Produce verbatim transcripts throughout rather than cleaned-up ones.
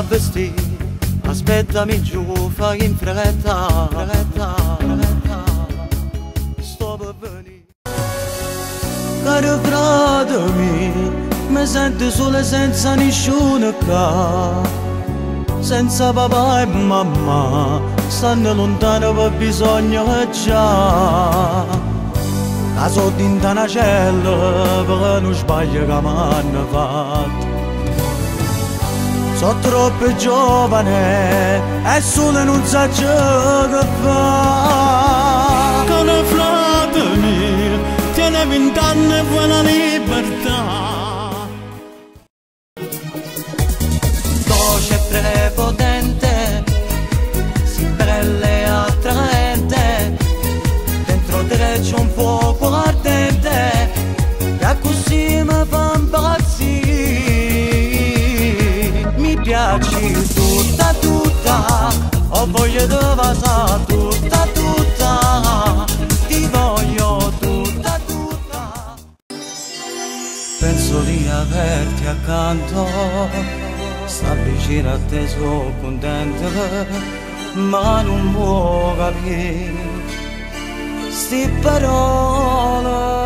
vestì, aspettami giù, fai in fretta, fretta, fretta, sto per venire. Caro frate mio, mi sento solo senza nessuno qua, senza papà e mamma, stanno lontano per bisogno che già. La sotto in una cella, per non sbaglio che mi hanno fatto. Sono troppo giovane e solo non sa ciò che fa. Caro frate mio, tieni vent'anni e vuoi la libertà. Voce prepotente, si bella e attraente, dentro te c'è un fuoco ardente, e così mi fa impazzire. Mi piaci tutta tutta, ho voglia di vasare tutta tutta, ti voglio tutta tutta. Penso di averti accanto, sta vicino a te, sono contento, ma non può capire sti parole.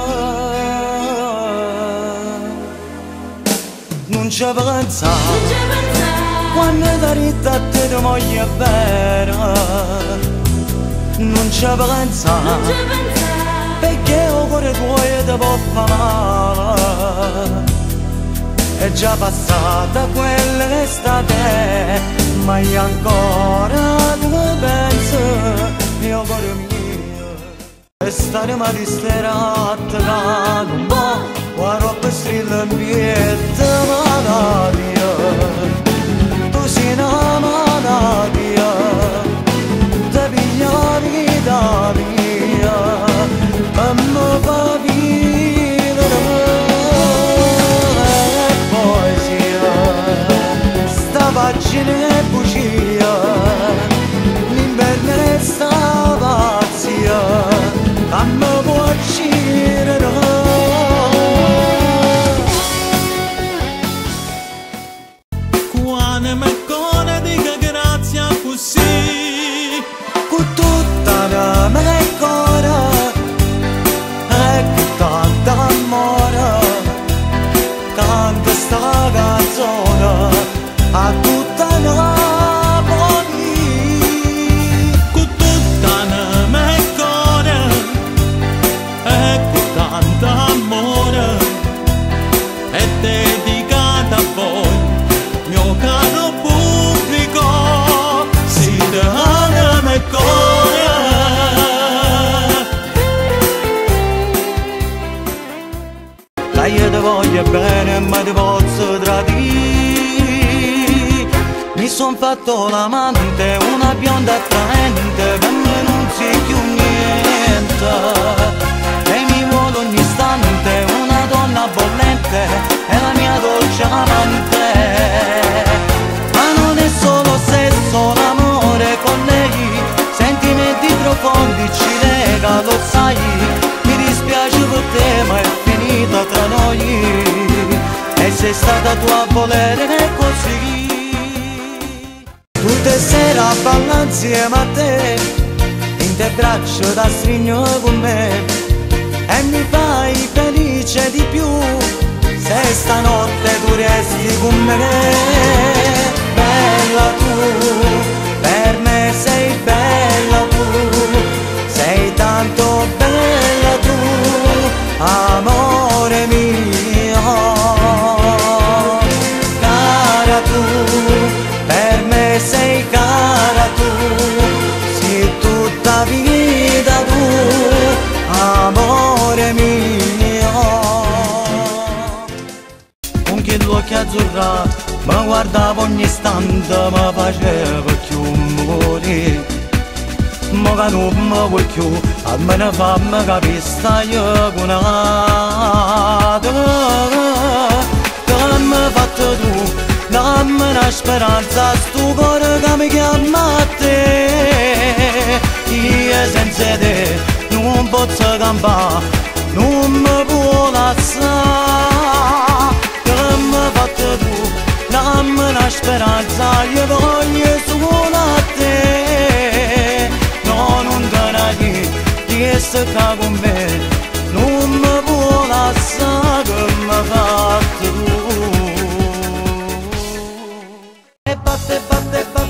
Non ci pensa, quando da ritta a te ti voglio bene. Non ci pensa, perché il cuore tuo ti può fare male. È già passata quell'estate, ma io ancora tu penso, mio cuore mio. E stare ma distratta da un po', guardo per strilla in pietta malaria. Tu sei una malaria, ti piglia vita mia, ma mi fa vivere. Pagine e bugia, l'inverno resta pazzia, ma mi può uccidere. Quando mi ancora dica grazie così, con tutta la mia cuore, e con tanto amore, canta sta canzone a tutta Napoli. con tutta la mia cuore e con tanto amore, è dedicata a voi, mio caro pubblico, siete la mia cuore. Dai, io ti voglio bene, ma ti posso tradire. Mi son fatto l'amante, una bionda attraente, per me non si più niente. Lei mi vuole ogni istante, una donna bollente, è la mia dolce amante. Ma non è solo sesso, l'amore con lei, sentimenti profondi ci lega, lo sai. Mi dispiace per te, ma è finita tra noi, e sei stata tu a volere così. Tutte sere a ballare insieme a te, in te braccio da stringere con me, e mi fai felice di più, se stanotte tu resti con me. Bella tu, per me sei bella tu, sei tanto bella tu, amore mio. Cara tu, per me sei cara tu, sei tutta vita tu, amore mio. Con chi l'occhi azzurra mi guardavo ogni istante, mi faceva più morire. Ma che non mi vuoi più, almeno fammi capire stai con te. Che mi hai fatto tu, dammi una speranza, sto cuore che mi chiama a te. Io senza te non posso campare, non mi può lasciare. Che mi hai fatto tu, dammi una speranza. sai io voglio solo a te, no non te ne che sta con me, non mi può lasciare che mi fa tu. E batte, batte, batte.